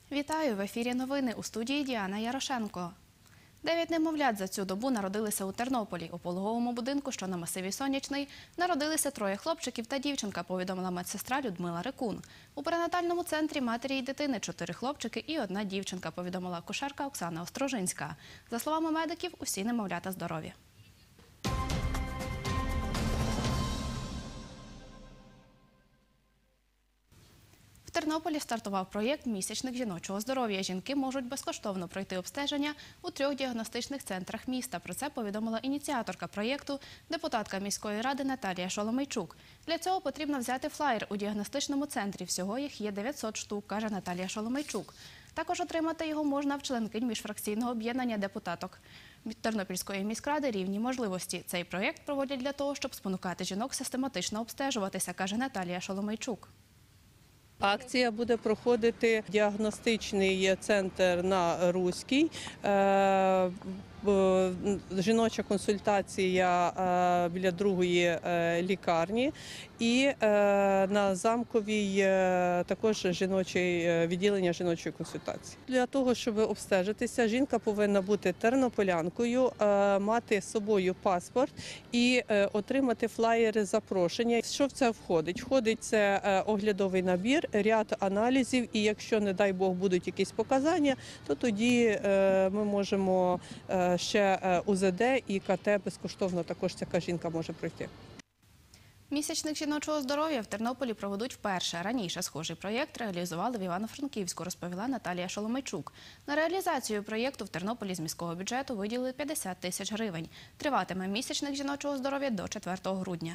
Вітаю! В ефірі новини, у студії Діана Ярошенко. 9 немовлят за цю добу народилися у Тернополі. У пологовому будинку, що на масиві Сонячний, народилися 3 хлопчиків та дівчинка, повідомила медсестра Людмила Рикун. У перинатальному центрі матері і дитини 4 хлопчики і 1 дівчинка, повідомила акушерка Оксана Острожинська. За словами медиків, усі немовлята здорові. В Тернополі стартував проєкт «Місячник жіночого здоров'я». Жінки можуть безкоштовно пройти обстеження у 3 діагностичних центрах міста. Про це повідомила ініціаторка проєкту, депутатка міської ради Наталія Шоломейчук. Для цього потрібно взяти флаєр у діагностичному центрі. Всього їх є 900 штук, каже Наталія Шоломейчук. Також отримати його можна в членкинь міжфракційного об'єднання депутаток Тернопільської міськради «Рівні можливості». Цей проєкт проводять для того, щоб спонукати жінок систематично обстежуватися, каже Наталія Шоломейчук. Акція буде проходити діагностичний центр на Руській, жіноча консультація біля 2-ї лікарні і на Замковій також відділення жіночої консультації. Для того, щоб обстежитися, жінка повинна бути тернополянкою, мати з собою паспорт і отримати флаєри запрошення. Що в це входить? Входить це оглядовий набір, ряд аналізів, і якщо, не дай Бог, будуть якісь показання, то тоді ми можемо ще УЗД і КТ безкоштовно також така жінка може пройти. Місячник жіночого здоров'я в Тернополі проведуть вперше. Раніше схожий проєкт реалізували в Івано-Франківську, розповіла Наталія Шоломейчук. На реалізацію проєкту в Тернополі з міського бюджету виділили 50 тисяч гривень. Триватиме місячник жіночого здоров'я до 4 грудня.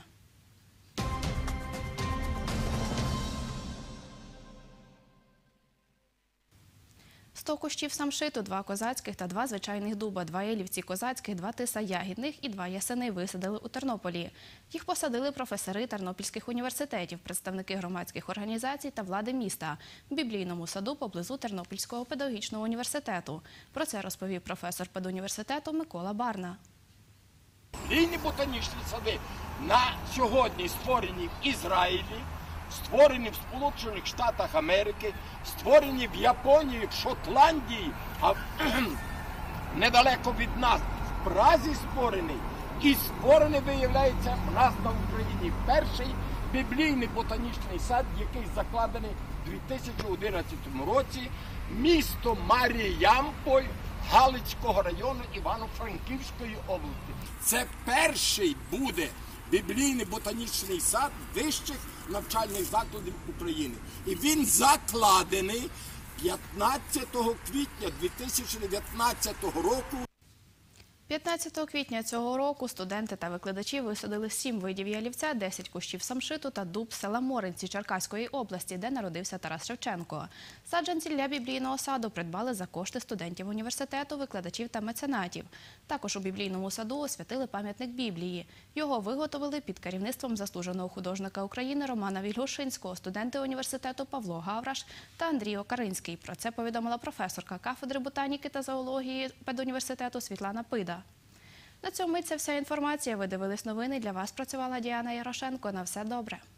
100 кущів самшиту, 2 козацьких та 2 звичайних дуба, 2 ялівці козацьких, 2 тиса ягідних і 2 ясени висадили у Тернополі. Їх посадили професори тернопільських університетів, представники громадських організацій та влади міста в біблійному саду поблизу Тернопільського педагогічного університету. Про це розповів професор педуніверситету Микола Барна. Біблійні ботанічні сади на сьогодні створені в Ізраїлі, створені в Сполучених Штатах Америки, створені в Японії, в Шотландії, а недалеко від нас в Празі створені. І створений, виявляється, у нас на Україні перший біблійний ботанічний сад, який закладений у 2011 році, місто Маріямполь Галицького району Івано-Франківської області. Це перший буде біблійний ботанічний сад вищих навчальних закладів України. І він закладений 15 квітня 2019 року. 15 квітня цього року студенти та викладачі висадили 7 видів ялівця, 10 кущів самшиту та дуб села Моринці Черкаської області, де народився Тарас Шевченко. Саджанці для біблійного саду придбали за кошти студентів університету, викладачів та меценатів. Також у біблійному саду освятили пам'ятник Біблії. Його виготовили під керівництвом заслуженого художника України Романа Вільгушинського, студенти університету Павло Гавраш та Андрій Окаринський. Про це повідомила професорка кафедри ботаніки та зоології педуніверситету Світлана Пида. На цьому це вся інформація. Ви дивились новини. Для вас працювала Діана Ярошенко. На все добре.